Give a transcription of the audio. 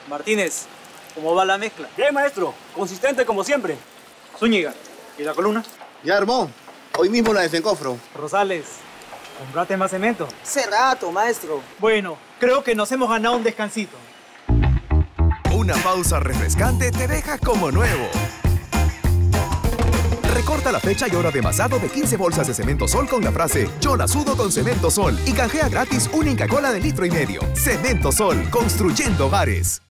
Martínez, ¿cómo va la mezcla? Bien, maestro. Consistente como siempre. Zúñiga, ¿y la columna? Ya armó. Hoy mismo la desencofro. Rosales, ¿compraste más cemento? Hace rato, maestro. Bueno, creo que nos hemos ganado un descansito. Una pausa refrescante te deja como nuevo. Recorta la fecha y hora de masado de 15 bolsas de Cemento Sol con la frase "Yo la sudo con Cemento Sol" y canjea gratis una Inca Kola de 1,5 litros. Cemento Sol, construyendo hogares.